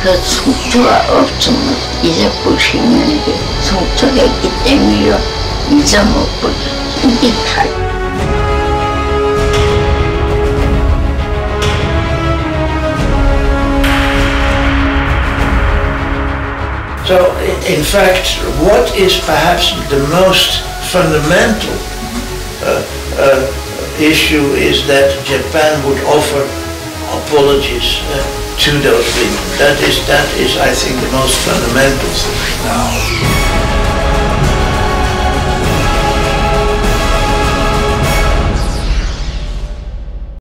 그 성추가 없으면 잊어버리는 게 성추가 있기 때문에 잊어먹고 힘들다. So, in fact, what is perhaps the most fundamental issue is that Japan would offer apologies to those women. That is, I think, the most fundamental thing now.